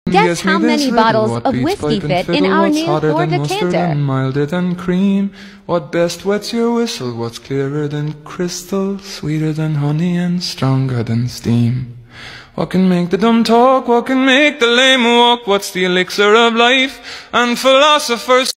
Guess how many bottles of whiskey fit in our new Thor decanter? Milder than cream. What best wets your whistle? What's clearer than crystal? Sweeter than honey and stronger than steam. What can make the dumb talk? What can make the lame walk? What's the elixir of life? And philosophers